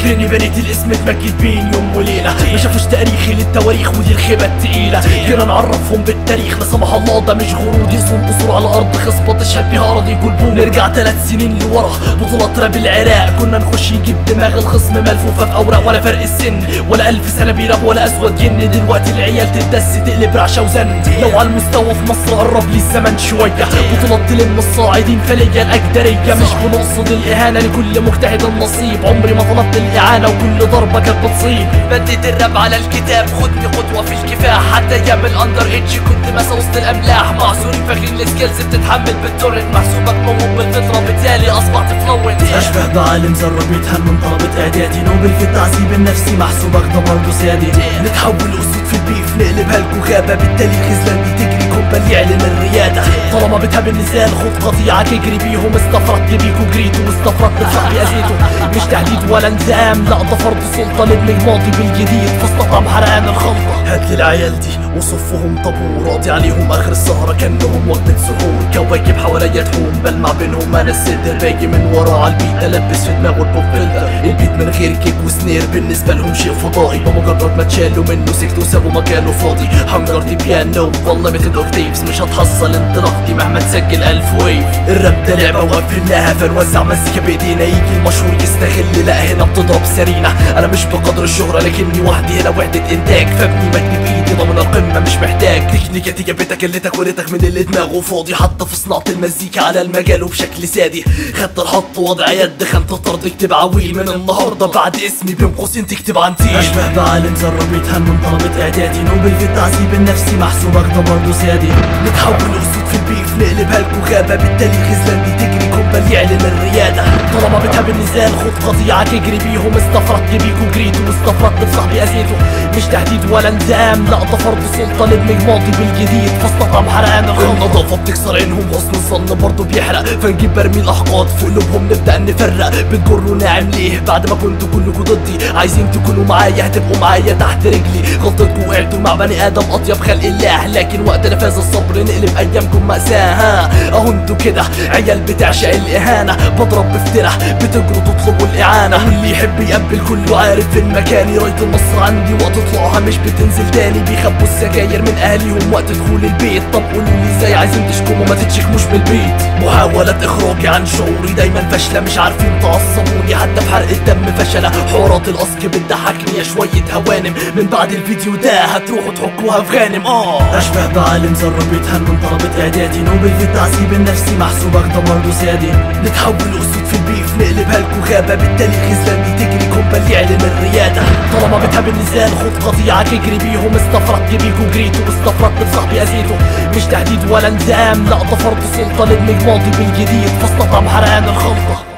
فاكريني بنيت الاسم اتمجد بين يوم وليلة، ما شافوش تاريخي للتواريخ ودي الخيبة التقيلة. جينا نعرفهم بالتاريخ لا سمح الله ده مش غرور، يرسم قصور على ارض خصبة تشهد بيها اراضي قلبهم. نرجع 3 سنين لورا بطولات راب العراق، كنا نخش يجيب دماغ الخصم ملفوفة في اوراق، ولا فرق السن ولا 1000 سنة بيراب ولا اسود جن. دلوقتي العيال تدس تقلب رعشة وزن، لو على المستوى في مصر قرب لي الزمن شوية. بطولات تلم الصاعدين فليا الاجدرية، مش بنقصد الاهانة لكل مجتهد النصيب. عمري ما طلبت الاعانة وكل ضربة كانت بتصيب. بديت الراب على الكتاب خدني قدوة في الكفاح، حتى ايام الاندر ايدج كنت مسا وسط الاملاح. معذورين فاكرين السكيلز بتتحمل بالتورنت، محسوبك موهوب بالفطرة بالتالي اصبحت فلوينت. اشبه بعالم ذرة بيتهان من طلبة اعدادي، نوبل في التعذيب النفسي محسوبك ده برضه سادي. نتحول اسود في البيف نقلبها لكو غابة، بالتالي الخذلان بتجري كومبا يعلن الريادة. طالما بتهاب النزال خد قطيعك اجري بيهم، استفردت بيكو جريتو واستفردت بصاحبي اذيته. مش تهديد ولا انزام لا ده فرض سلطة ندمج ماضي بالجديد فاستطعم حرقان الخلطة. هاتلي العيال دي وصفهم طابور راضي عليهم اخر السهرة كانهم وجبة سحور. كواكب حواليا تهون بلمع بينهم انا السدر باجي من ورا عالبيت البس في دماغه البوب فلتر. البيت من غير كيك وسنير بالنسبة لهم شيء فضائي، بمجرد ما تشالوا منه سكتوا سابوا مكانه فاضي. حنجرتي بيانو والله ميثود اوكتيفز مش هتحصل انطلاقتي مهما تسجل 1000 ويف. الراب ده لعبة وقفلناها فنوزع مزيكا بايدينا، يجي المشهور يستغل لا هنا بتضرب سرينا. انا مش بقدر الشهرة لكني وحدي هنا وحدة انتاج، فابني مجدي بايدي ضمن القمة مش محتاج تكنيكاتي جابتك اللي تكوينتك من اللي دماغه فاضي. حتى في صناعة المزيكا على المجال وبشكل سادي خدت الحط وضع يد خنت طرد اكتب عويل من النهارده بعد اسمي بين قوسين تكتب عن تيل. اشبه بعالم ذرة بيتهان من طلبة اعدادي، نوبل في التعذيب النفسي محسوبك ده برضه سادي. نتحول اسود في البيف نقلبها لكو غابة، بالتالي الخذلان بتجري كومبا يعلن الريادة. طالما بتهاب النزال خد قطيعك اجري بيهم، استفردت بيكو جريتو واستفردت بصاحبي اذيته. مش تهديد ولا انزام لا ده فرض سلطة ندمج ماضي بالجديد فاستطعم حرقان الخلطة. النظافة بتكسر عينهم حسن الظن برضه بيحرق، فنجيب برمي الاحقاد في قلوبهم نبدأ نفرق. بتجروا ناعم ليه بعد ما كنتوا كلكوا ضدي، عايزين تكونوا معايا هتبقوا معايا تحت رجلي. غلطتكوا وقعتوا مع بني ادم اطيب خلق الله، لكن وقت نفاذ الصبر نقلب ايامكم مأساة. اهو انتوا كده عيال بتعشق الاهانة، بضرب بفترة بتجروا تطلبوا الاعانة. واللي يحب يقبل كله عارف فين مكاني، راية النصر عندي وقت طلوعها مش بتنزل تاني. بيخبوا السجاير من اهاليهم وقت دخول البيت، طب قولوا لي ازاي عايزين تشكموا ما تتشكموش بالبيت. محاولات اخراجي عن شعوري دايما فاشلة، مش عارفين تعصبوني حتى في حرق الدم فشلة. حوارات الاسك بتضحكني يا شوية هوانم، من بعد الفيديو ده هتروحوا تحكوها في غانم. اشبه بعالم ذرة بيتهان من طلبة اعدادي، نوبل في التعذيب النفسي محسوبك ده برضه سادي. نتحول اسود في البيف نقلبها لكو غابة، بالتالي الخذلان بتجري كومبا يعلن الريادة. طالما بتهاب النزال خد قطيعك اجري بيهم، استفردت بيكو جريتو واستفردت بصاحبي اذيته. مش تهديد ولا انزام لا ده فرض سلطة ندمج ماضي بالجديد فاستطعم حرقان الخلطة.